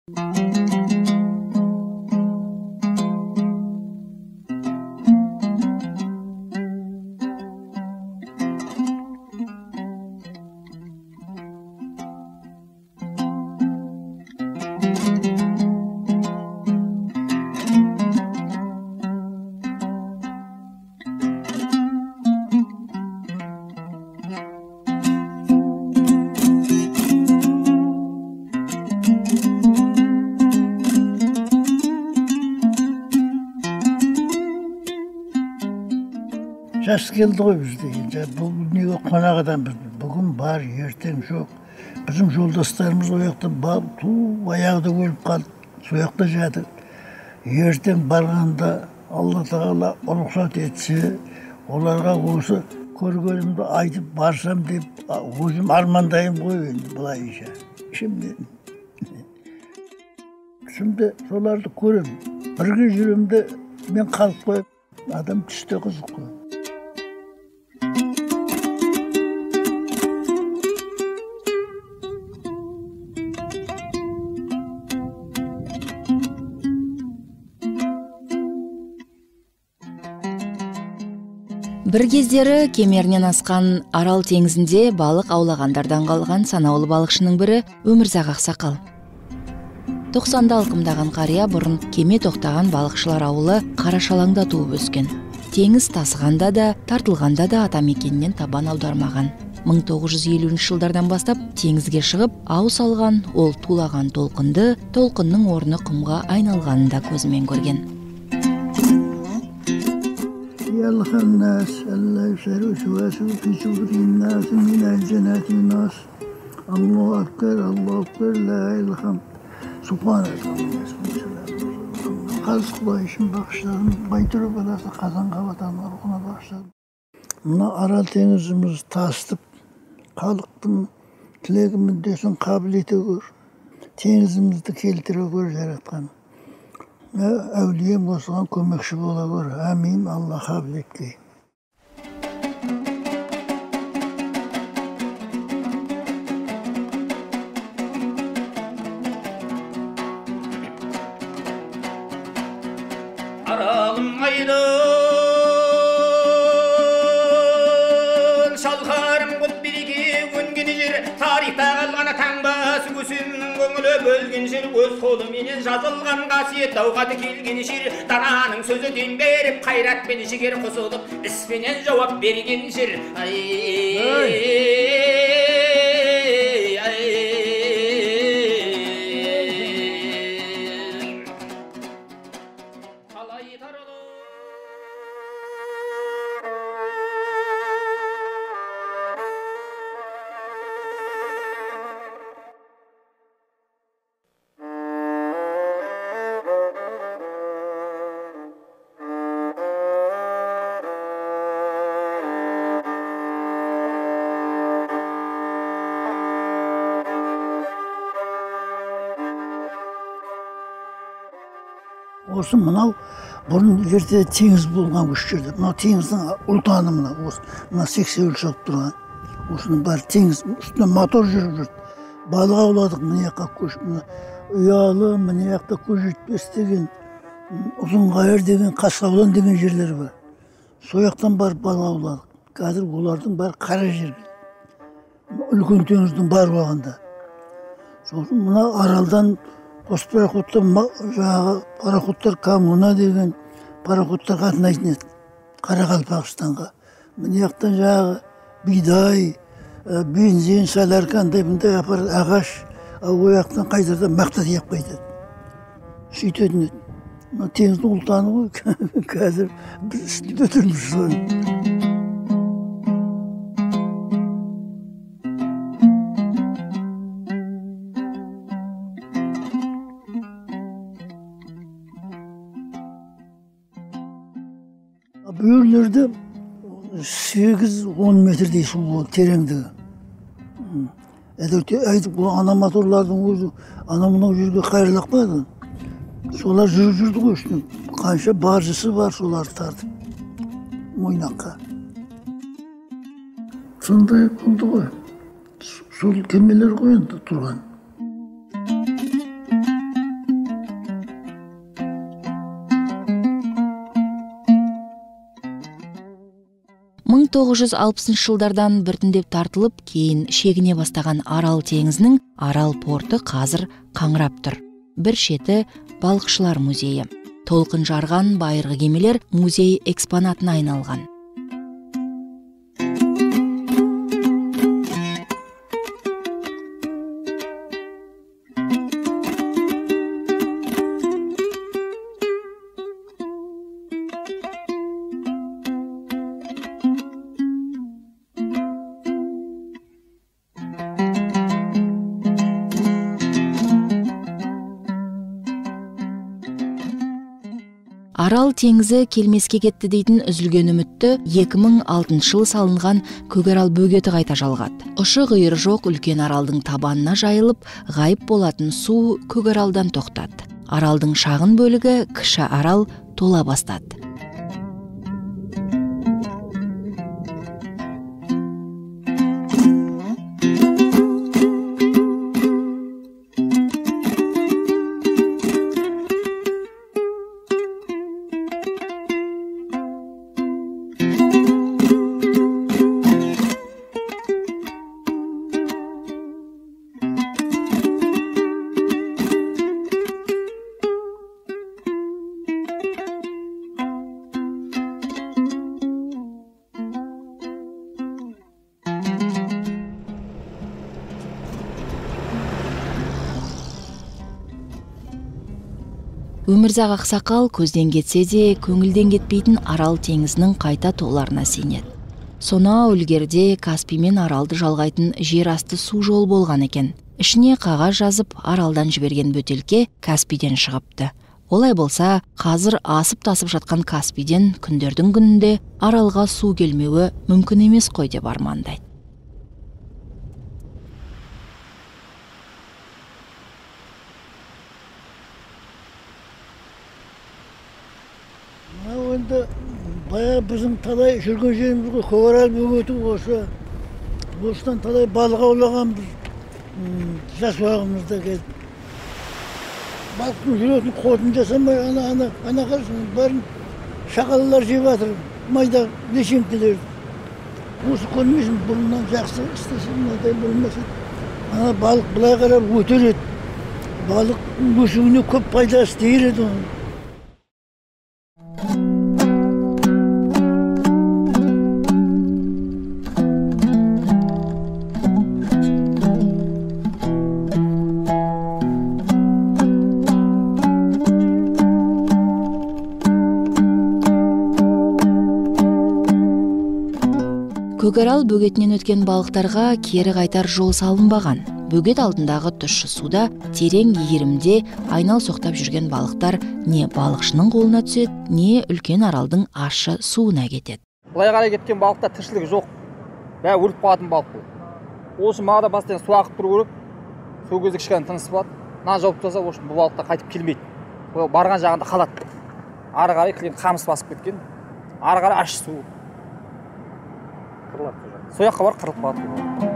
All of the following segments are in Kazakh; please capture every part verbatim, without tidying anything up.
Жас келді ғой бізде. Бұл неге қонақ адамбыз. Бүгін бар, ертең жоқ. Bizim жолдастарымыз ояқта ту аяғда өліп қалды. Сояқта жатыр. Ертең барғанда Алла Тағала рұқсат етсе, оларға осы көргенімді айтып барсам деп, өзім армандайым ғой енді былайша. Şimdi түсімде соларды көрем. Бірге жүремде мен қалып қойып, адам түсте қызық қой. Бір кездері кемерінен асқан Арал теңізінде балық аулағандардан қалған санаулы балықшының бірі Өмірзақ Ақсақал. тоқсанды алқымдаған қария бұрын кеме тоқтаған балықшылар ауылы Қарашалаңда туып өскен. Теңіз тасығанда да, тартылғанда да атамекеннен табан аудармаған. мың тоғыз жүз елуінші жылдардан бастап теңізге шығып, ау салған, ол тулаған толқынды, толқынның орны құмға айналғанын да көзімен көрген. يلقى الناس ألا يسألوا سواسوا في صدور الناس من الجنات الناس الله أكبر الله أكبر لا إله سبحانك Қалыс Құдай үшін бағыштадым, Байтұры баласы Қазанға ватанға рухына бағыштадым. Мына Арал теңізіміз тасытып, халықтың тілегі мүддесін қабыл ете көр, теңізімізді келтіре көр жаратқан. Әулием осыған көмекші бола көр. Амин, Алла қабыл етке. Aralım aydır, şalkarım kut biriki gün jir, tarihta қалған таңбасы көсемнің көңілі бөлген жер, өз қолыменен жазылған қасиет дауғаты келген жер, дананың сөзі дем беріп, қайрат пен жігер қосылып, іспенен жауап берген жер. Осы мынау бұрын ерте теңіз болған осы жерде. Мынау теңіздің ұлтаны мына осы. Мына сексеуіл шығып тұрған. Осының бәрі теңіз үстіне мотор жүріп жүрді. Балық ауладық мына жаққа көшіп. Ұялы мына жақта көз жетпес деген, Ұзынғайыр деген, Қасқаулан деген жерлер бар. Сояқтан барып балық ауладық. Қазір олардың бәрі қара жерге. Үлкен теңіздің бар уағында. Сосын мына Аралдан осы пароходтар, жаңағы пароходтар Коммуна деген пароходтар қатынайтын еді. Қарақалпақстанға. Мына жақтан жаңағы бидай, бензин, солярка, андай-бұндай апарады, ағаш, ол жақтан қайтардан мақта тиеп қайтады. Сөйтетін еді. Мына теңіздің ұлтаны ғой. Қазір біз істеп өтірміз соны. Бүйірлерді сегіз он метрдей су болды, тереңдігі. Әйтіп, ана моторлардың өзі, ана мынау жерге қайырлақ бады. Солар жүріп жүрді ғой үстіне. Қанша баржысы бар, соларды тартып. Мойнаққа. Сондай болды ғой. Сол кемелер ғой енді тұрған. тогуз жүз алпысынчы жылдардан біртіндеп тартылып, кейін шегіне бастаған Арал теңізінің Арал порты қазір қаңырап тұр. Бір шеті балықшылар музейі. Толқын жарған байырғы кемелер музей экспонатына айналған. Арал теңізі келмеске кетті дейтін үзілген үмітті екі мың алтыншы жылы салынған Көкарал бөгеті қайта жалғады. Ұшы қиыры жоқ үлкен аралдың табанына жайылып, ғайып болатын су Көкаралдан тоқтады. Аралдың шағын бөлігі кіші арал тола бастады. Өмірзақ ақсақал көзден кетсе де, көңілден кетпейтін Арал теңізінің қайта толарына сенеді. Сонау ілгерде Каспий мен Аралды жалғайтын жер асты су жол болған екен. Ішіне қағаз жазып, Аралдан жіберген бөтелке Каспийден шығыпты. Олай болса, қазір асып тасып жатқан Каспийден күндердің күнінде Аралға су келмеуі мүмкін емес қой деп армандайды. Енді бая біздің талай жүрген жеріміз ғой, Көкарал бөгеті осы. Осыдан талай балық аулағанбыз, жас уағымызда келіп. Балықтың жүретін қотын жасамай, ана, ана, ана қарсын, бәрін шақалалар жеп жатыр, майда лешеңкелер. Осы көрмесін бұрыннан жақсы істесін, мынадай болмасын. Ана балық былай қарап өтер еді. Балық өсуіне көп пайдасы тиер еді оның. Көкарал бөгетінен өткен балықтарға кері қайтар жол салынбаған. Бөгет алдындағы тұщы суда, терең егерімде айнал соқтап жүрген балықтар не балықшының қолына түседі, не үлкен аралдың ащы суына кетеді. Былай қарай кеткен балықта тіршілігі жоқ. Бәрі өліп қалатын балық бұл. Осы мағада бастан су ағып тұру керек. Сол кезде кішкене тынысы болады. Мына жауып тастаса, осы бұл балықтар қайтып келмейді. Барған жағында қалады. Ары қарай клиент қамыс басып кеткен. Ары қарай ащы су. Сояққа бар қырылып қалады.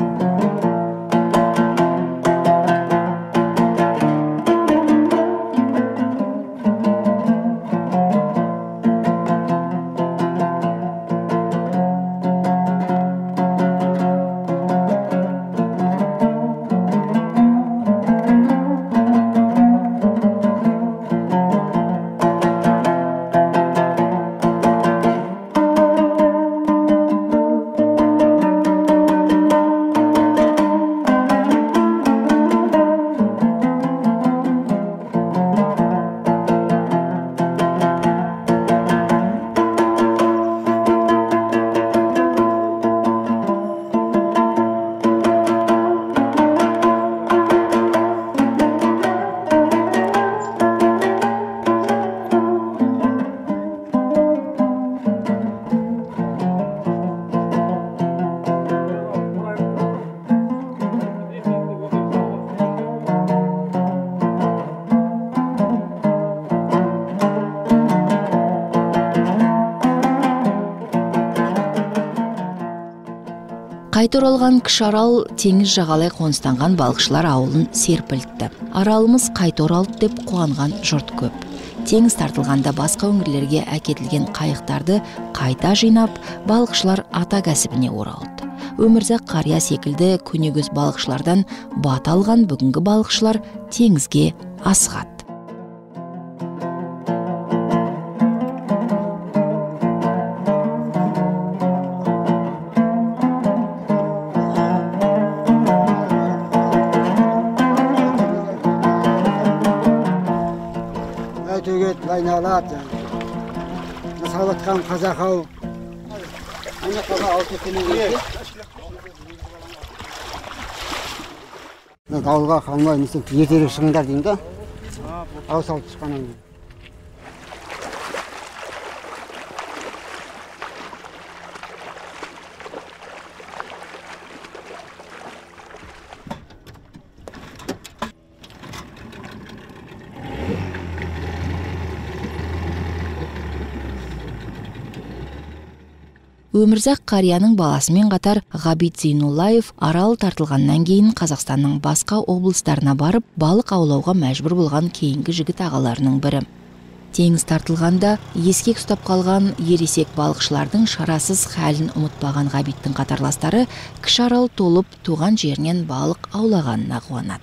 Қайта оралған кіші арал теңіз жағалай қоныстанған балықшылар ауылын серпілтті. Аралымыз қайта оралды деп қуанған жұрт көп. теңіз тартылғанда басқа өңірлерге әкетілген қайықтарды қайта жинап, балықшылар ата кәсібіне оралды. Өмірзақ қария секілді көнегөз балықшылардан бата алған бүгінгі балықшылар теңізге асығады. Aynalar, salatkan kazakau, ana kaza altı kilometre. Ne dalga kalmay, mesela yeteri şıngar diyeyim de, ağız altı çıkanım. Өмірзақ қарияның баласымен қатар Ғабит Зейнуллаев арал тартылғаннан кейін Қазақстанның басқа облыстарына барып, балық аулауға мәжбүр болған кейінгі жігіт ағаларының бірі. Теңіз тартылғанда ескек ұстап қалған ересек балықшылардың шарасыз хәлін ұмытпаған Ғабиттің қатарластары кіші арал толып туған жерінен балық аулағанына қуанады.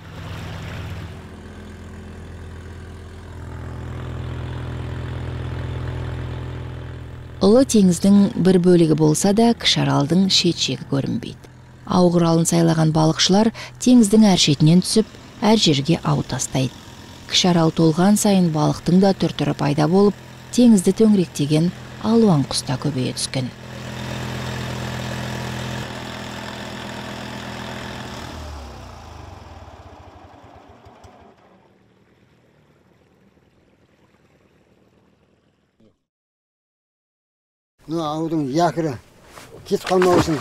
Ұлы теңіздің бір бөлігі болса да, кіші аралдың шет-шегі көрінбейді. Ауғыр алын сайлаған балықшылар теңіздің әр шетінен түсіп, әр жерге ау тастайды. Кіші арал толған сайын балықтың да түр-түрі пайда болып, теңізді төңіректеген алуан құс та көбейе түскен. Ну, аудың якірі кетіп қалмау үшін,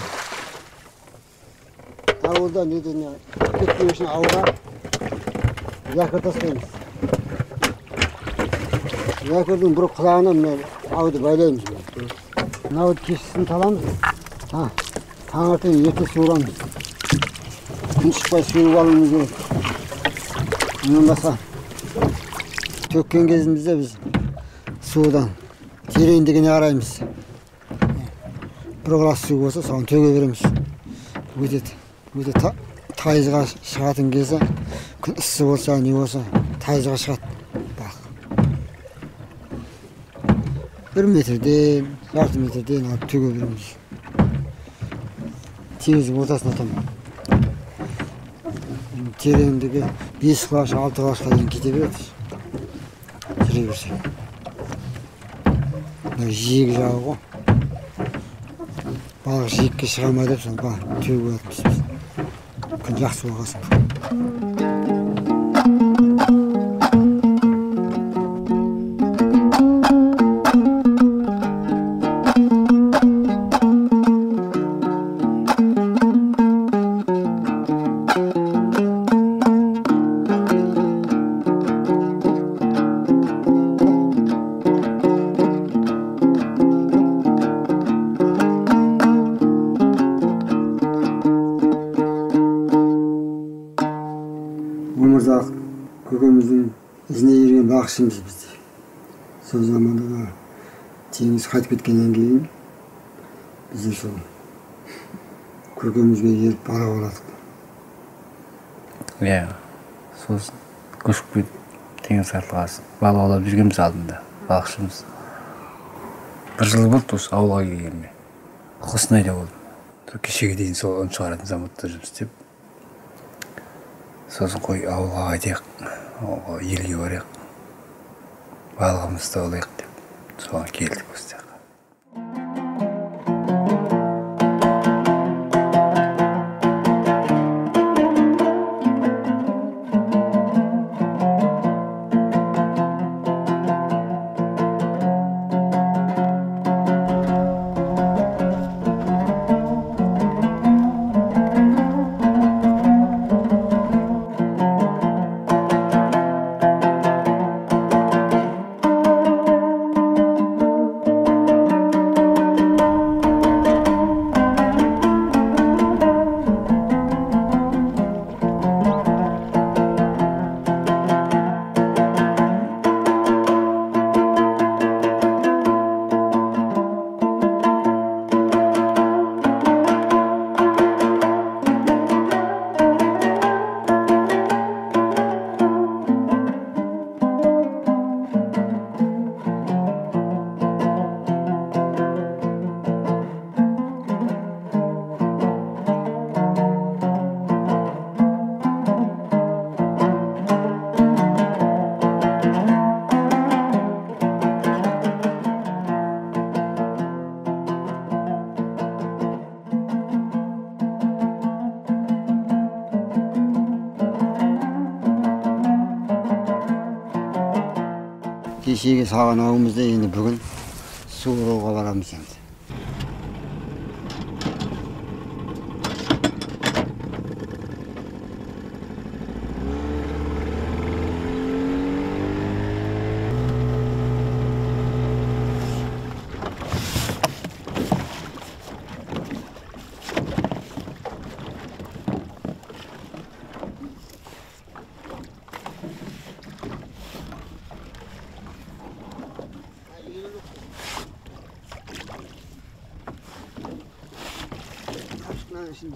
ауылда неден кетпеу үшін ауға якір тастаймыз. Якірдің бір құлағына мына ауды байлаймыз. Ауды кешкісін таламыз, таңертең ерте суырамыз. Күн шықпай суырып алуымыз керек. Мұнан басқа төккен кезімізде біз судан тереңдігіне қараймыз. Bir glas su olsa soğan töge veririz. Ödet, ödet tayızga шығатын кезде, күн ыссы болса, не болса, тайызға шығады. Бақ. Bir metrден, жарты метрден алып төге береміз. Теңіздің ортасына атамын. Тереңдігі бес клаш, алты клашқа дейін кете береді. Жүре берсең. Жиегі жағы ғой. Балық жиекке шығамайды деп, соны төге атымыз. Күн жақсы болғасын. Өмірзақ көкеміздің ізіне ерген бақшымыз бізде. Сол заманда теңіз қайтып кеткеннен кейін біздер сол көкемізге еріп бара оладық. Иә, сосын көшіп кетіп теңіз тартылғасын. Балық аулап жүргенбіз алдында, балықшымыз. Бір жыл болды осы ауылға келгеніме. Қостанайда болдым. Кешеге дейін сол ұн шығаратын заводта жұмыс істеп. Сосын қой ауылға қайтайық, елге барайық, балығымызды аулайық деп, соған келдік осы. кешегі салған ауымызды енді бүгін суыруға барамыз енді. Şimdi.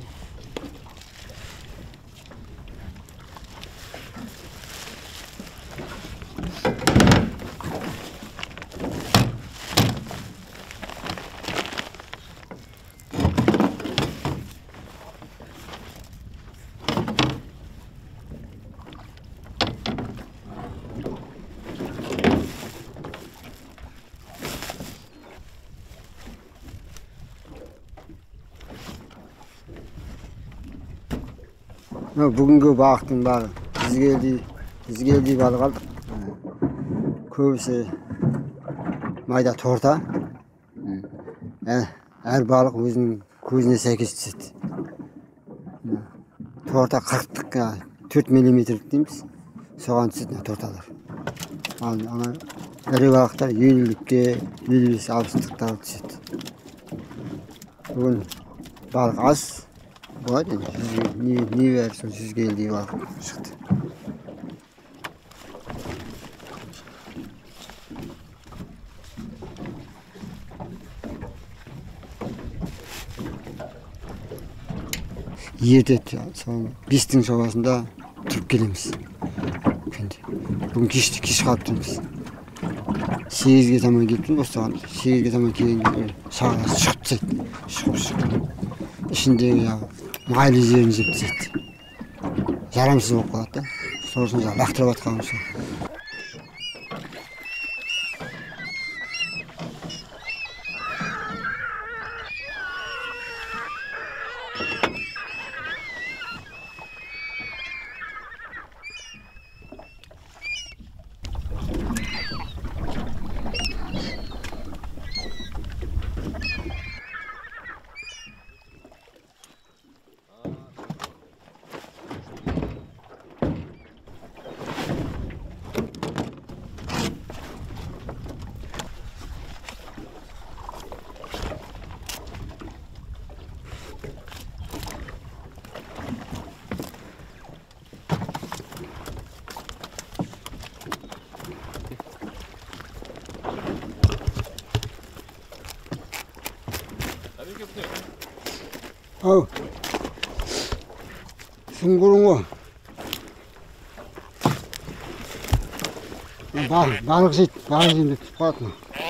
Бүгінгі бақтың бары ізгелдей балық алдық. Көбісі майда торта. Әр балық өзінің көзіне сәйкес түседі. Торта қырықтық төрт миллиметрлік дейміз. Соған түседі торталар. Ал ірі балықтар елулікке, елу бес алпыстықтар түседі. Бүгін балық аз. Болады енді, не бәрі сол жүзге елдей балық шықты. Ертеді, сол бестің шамасында тұрып келеміз. Бүгін кешті, кеш қалып тұрмыз. Сегізге таман келіп тұрмыз, осыған сегізге таман келгенде шағаласы шығып түседі. Шығып шығып. Ішіндегі майлы жерін жеп түседі. Жарамсыз болып қалады да. Сосын лақтырып атқанымыз сол. Ау, сүңгірің ғой. Балық жейді, балық жейді түсіп қалатын.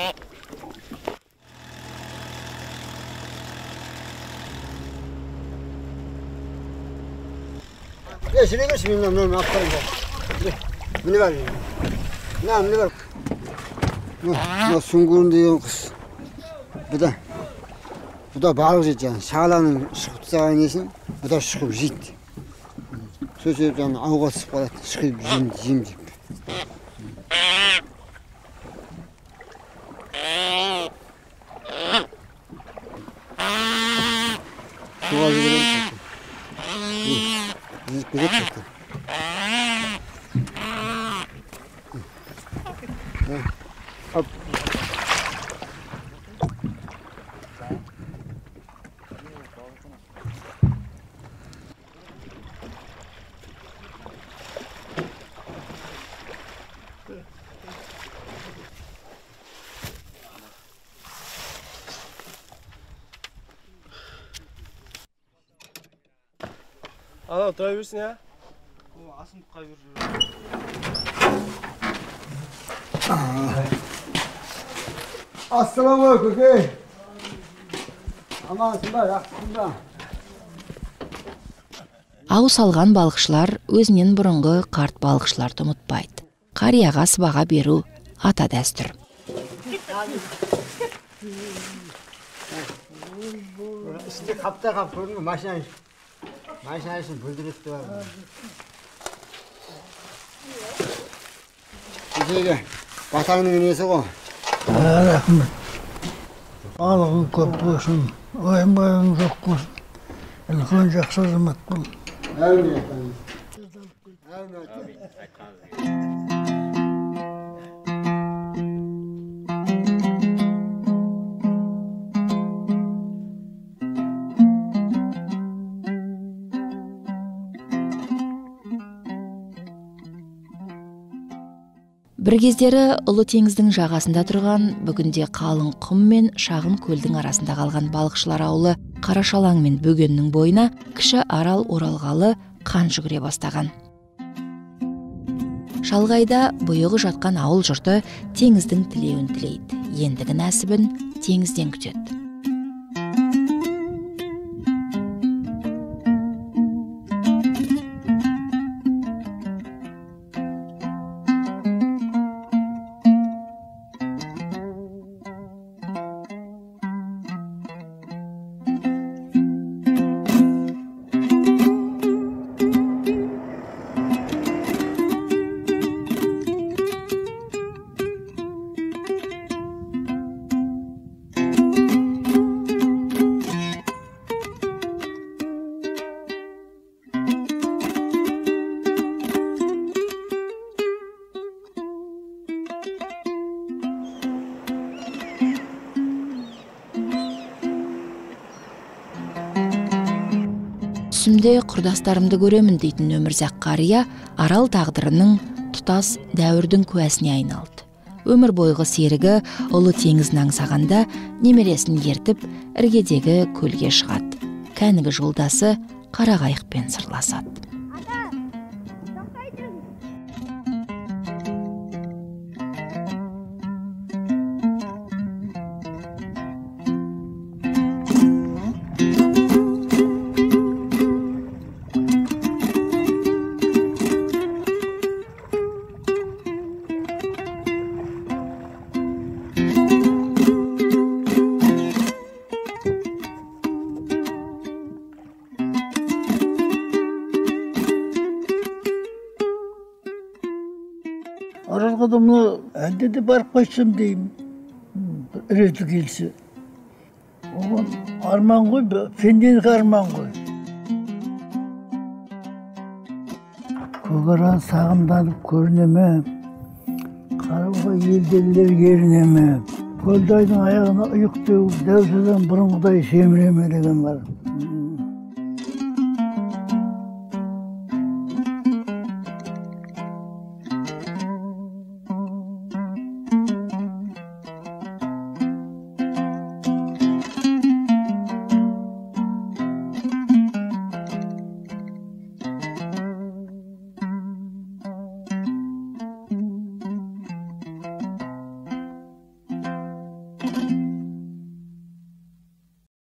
Е, жүре берші, мен мені ақтарым бар. Міне бар. Мына, міне бар. Мына сүңгірін деген құс. Бұда. Бұда балық жейді жаңа, шағаланың шығып тұсаған несін, бұда шығып жейді. Сол себеп жаңа ауға түсіп қалады, шығып жем жеп. Суға жүгірем. Жүзіп кетеді кетті. Хоп. Ана тұра берсін, я? Асын тұқай бер. Ассаламалейкум, көке. Амансың ба, жақсысың ба? Ау салған балықшылар өзінен бұрынғы қарт балықшыларды ұмытпайды. Қарияға сыбаға беру ата дәстүр. Ішінде қапта қап көрдің бе, машина машина үшін бүлдіретті бар. Кешегі Батаңның несі ғой? Рахмет. Балығың көп болсын, ойын-бойың жоқ болсын. Үлкен жақсы азамат бол. Әумин. Бір кездері Ұлы теңіздің жағасында тұрған, бүгінде қалың құм мен шағын көлдің арасында қалған балықшылар ауылы Қарашалаң мен Бөгеннің бойына кіші арал оралғалы қан жүгіре бастаған. Шалғайда бұйығы жатқан ауыл жұрты теңіздің тілеуін тілейді, ендігі нәсібін теңізден күтеді. Түсімде құрдастарымды көремін дейтін Өмірзақ қария арал тағдырының тұтас дәуірдің куәсіне айналды. Өмір бойғы серігі Ұлы теңізін аңсағанда немересін ертіп іргедегі көлге шығады. Кәнігі жолдасы қарақайықпен сырласады. Аралға да мұны әлде де барып қайтсам деймін, реті келсе. Оған арман ғой, пенденің арман ғой. Көкарал сағымданып көрінеме, қарауға елделер керінеме, көлдайдың аяғына ұйық деу, дәусадан бұрынғыдай семіреме деген бар.